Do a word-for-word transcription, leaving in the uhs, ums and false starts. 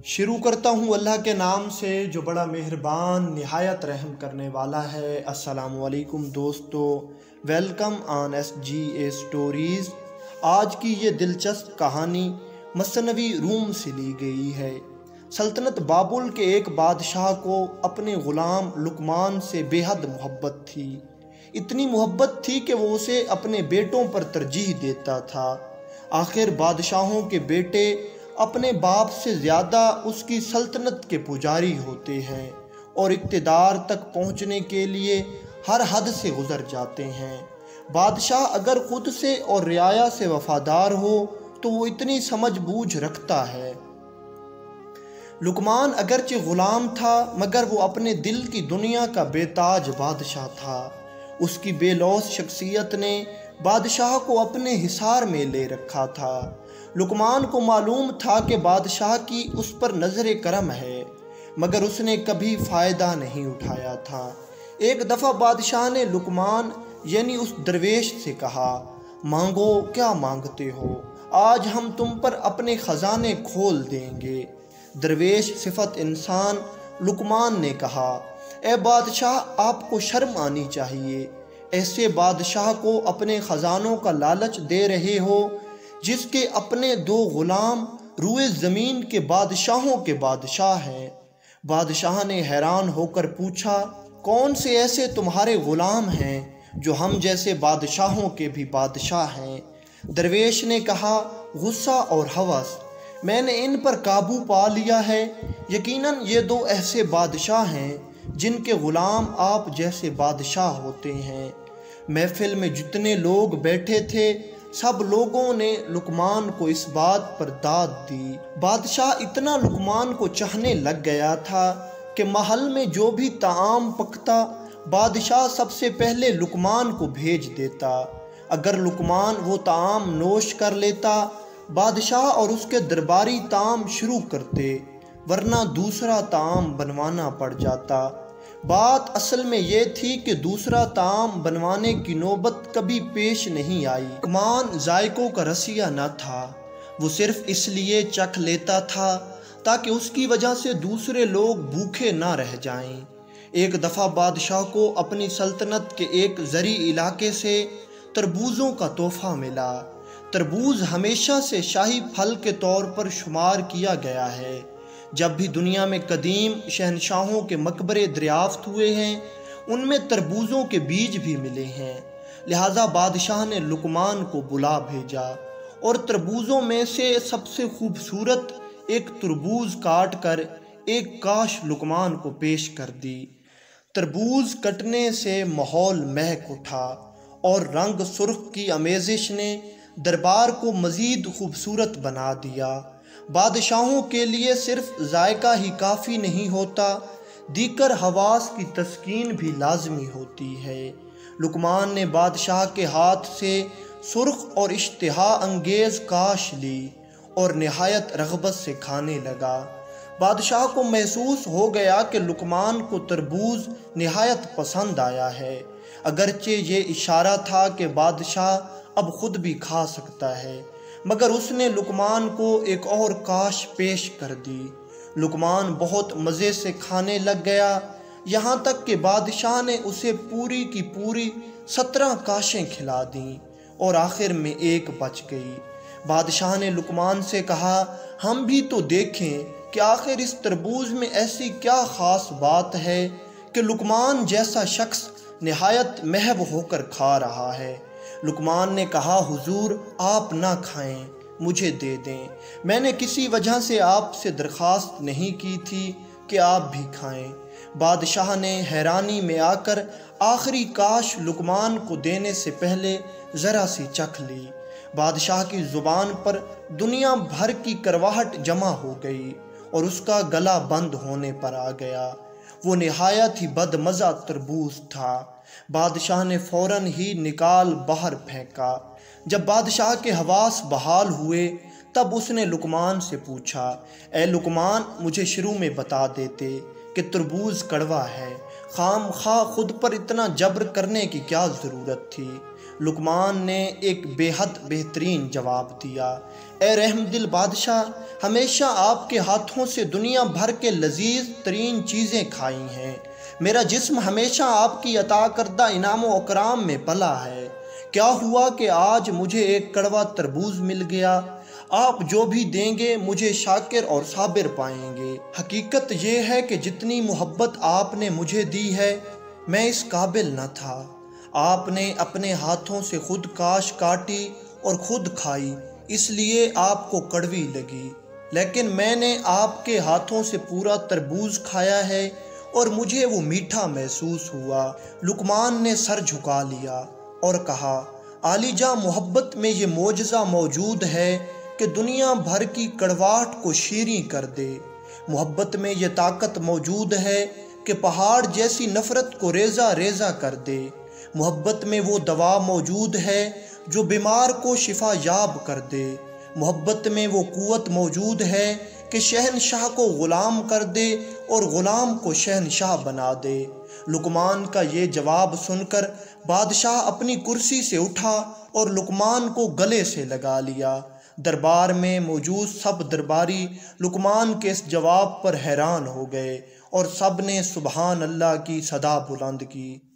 شروع کرتا ہوں اللہ کے نام سے جو بڑا مہربان نہایت رحم کرنے والا ہے۔ السلام علیکم دوستو، welcome on S G A stories. آج کی یہ دلچسپ کہانی مثنوی روم سے لی گئی ہے۔ سلطنت بابل کے ایک بادشاہ کو اپنے غلام لقمان سے بے حد محبت تھی۔ اتنی محبت تھی کہ وہ اسے اپنے بیٹوں پر ترجیح دیتا تھا۔ آخر بادشاہوں کے بیٹے اپنے باپ سے زیادہ اس کی سلطنت کے پجاری ہوتے ہیں اور اقتدار تک پہنچنے کے لیے ہر حد سے گزر جاتے ہیں۔ بادشاہ اگر خود سے اور رعایا سے وفادار ہو تو وہ اتنی سمجھ بوجھ رکھتا ہے۔ لقمان اگرچہ غلام تھا مگر وہ اپنے دل کی دنیا کا بے تاج بادشاہ تھا۔ اس کی بے لوث شخصیت نے بادشاہ کو اپنے حصار میں لے رکھا تھا۔ لقمان کو معلوم تھا کہ بادشاہ کی اس پر نظر کرم ہے مگر اس نے کبھی فائدہ نہیں اٹھایا تھا۔ ایک دفعہ بادشاہ نے لقمان یعنی اس درویش سے کہا، مانگو کیا مانگتے ہو، آج ہم تم پر اپنے خزانے کھول دیں گے۔ درویش صفت انسان لقمان نے کہا، اے بادشاہ آپ کو شرم آنی چاہیے، ایسے بادشاہ کو اپنے خزانوں کا لالچ دے رہے ہو جس کے اپنے دو غلام روئے زمین کے بادشاہوں کے بادشاہ ہیں۔ بادشاہ نے حیران ہو کر پوچھا، کون سے ایسے تمہارے غلام ہیں جو ہم جیسے بادشاہوں کے بھی بادشاہ ہیں؟ درویش نے کہا، غصہ اور ہوس، میں نے ان پر قابو پا لیا ہے۔ یقیناً یہ دو ایسے بادشاہ ہیں جن کے غلام آپ جیسے بادشاہ ہوتے ہیں۔ محفل میں جتنے لوگ بیٹھے تھے سب لوگوں نے لقمان کو اس بات پر داد دی۔ بادشاہ اتنا لقمان کو چاہنے لگ گیا تھا کہ محل میں جو بھی طعام پکتا بادشاہ سب سے پہلے لقمان کو بھیج دیتا۔ اگر لقمان وہ طعام نوش کر لیتا بادشاہ اور اس کے درباری طعام شروع کرتے ورنہ دوسرا طعام بنوانا پڑ جاتا۔ بات اصل میں یہ تھی کہ دوسرا طعام بنوانے کی نوبت کبھی پیش نہیں آئی۔ لقمان ذائقوں کا رسیہ نہ تھا، وہ صرف اس لیے چکھ لیتا تھا تاکہ اس کی وجہ سے دوسرے لوگ بھوکے نہ رہ جائیں۔ ایک دفعہ بادشاہ کو اپنی سلطنت کے ایک زرعی علاقے سے تربوزوں کا تحفہ ملا۔ تربوز ہمیشہ سے شاہی پھل کے طور پر شمار کیا گیا ہے۔ جب بھی دنیا میں قدیم شہنشاہوں کے مقبرے دریافت ہوئے ہیں ان میں تربوزوں کے بیج بھی ملے ہیں، لہٰذا بادشاہ نے لقمان کو بلا بھیجا اور تربوزوں میں سے سب سے خوبصورت ایک تربوز کاٹ کر ایک کاش لقمان کو پیش کر دی۔ تربوز کٹنے سے ماحول مہک اٹھا اور رنگ سرخ کی آمیزش نے دربار کو مزید خوبصورت بنا دیا۔ بادشاہوں کے لیے صرف ذائقہ ہی کافی نہیں ہوتا، دیگر حواس کی تسکین بھی لازمی ہوتی ہے۔ لقمان نے بادشاہ کے ہاتھ سے سرخ اور اشتہا انگیز کاش لی اور نہایت رغبت سے کھانے لگا۔ بادشاہ کو محسوس ہو گیا کہ لقمان کو تربوز نہایت پسند آیا ہے، اگرچہ یہ اشارہ تھا کہ بادشاہ اب خود بھی کھا سکتا ہے، مگر اس نے لقمان کو ایک اور کاش پیش کر دی۔ لقمان بہت مزے سے کھانے لگ گیا، یہاں تک کہ بادشاہ نے اسے پوری کی پوری سترہ کاشیں کھلا دیں اور آخر میں ایک بچ گئی۔ بادشاہ نے لقمان سے کہا، ہم بھی تو دیکھیں کہ آخر اس تربوز میں ایسی کیا خاص بات ہے کہ لقمان جیسا شخص نہایت محو ہو کر کھا رہا ہے۔ لقمان نے کہا، حضور آپ نہ کھائیں، مجھے دے دیں، میں نے کسی وجہ سے آپ سے درخواست نہیں کی تھی کہ آپ بھی کھائیں۔ بادشاہ نے حیرانی میں آ کر آخری کاش لقمان کو دینے سے پہلے ذرا سی چکھ لی۔ بادشاہ کی زبان پر دنیا بھر کی کرواہٹ جمع ہو گئی اور اس کا گلا بند ہونے پر آ گیا۔ وہ نہایت ہی بد مزہ تربوز تھا۔ بادشاہ نے فوراً ہی نکال باہر پھینکا۔ جب بادشاہ کے حواس بحال ہوئے تب اس نے لقمان سے پوچھا، اے لقمان مجھے شروع میں بتا دیتے کہ تربوز کڑوا ہے، خام خواہ خود پر اتنا جبر کرنے کی کیا ضرورت تھی؟ لقمان نے ایک بے حد بہترین جواب دیا۔ اے رحم دل بادشاہ، ہمیشہ آپ کے ہاتھوں سے دنیا بھر کے لذیذ ترین چیزیں کھائی ہیں۔ میرا جسم ہمیشہ آپ کی عطا کردہ انعام و اکرام میں پلا ہے۔ کیا ہوا کہ آج مجھے ایک کڑوا تربوز مل گیا؟ آپ جو بھی دیں گے مجھے شاکر اور صابر پائیں گے۔ حقیقت یہ ہے کہ جتنی محبت آپ نے مجھے دی ہے میں اس قابل نہ تھا۔ آپ نے اپنے ہاتھوں سے خود کاش کاٹی اور خود کھائی، اس لیے آپ کو کڑوی لگی، لیکن میں نے آپ کے ہاتھوں سے پورا تربوز کھایا ہے اور مجھے وہ میٹھا محسوس ہوا۔ لقمان نے سر جھکا لیا اور کہا، عالی جاں محبت میں یہ معجزہ موجود ہے کہ دنیا بھر کی کڑواہٹ کو شیریں کر دے۔ محبت میں یہ طاقت موجود ہے کہ پہاڑ جیسی نفرت کو ریزہ ریزہ کر دے۔ محبت میں وہ دوا موجود ہے جو بیمار کو شفا یاب کر دے۔ محبت میں وہ قوت موجود ہے کہ شہنشاہ کو غلام کر دے اور غلام کو شہنشاہ بنا دے۔ لقمان کا یہ جواب سن کر بادشاہ اپنی کرسی سے اٹھا اور لقمان کو گلے سے لگا لیا۔ دربار میں موجود سب درباری لقمان کے اس جواب پر حیران ہو گئے اور سب نے سبحان اللہ کی صدا بلند کی۔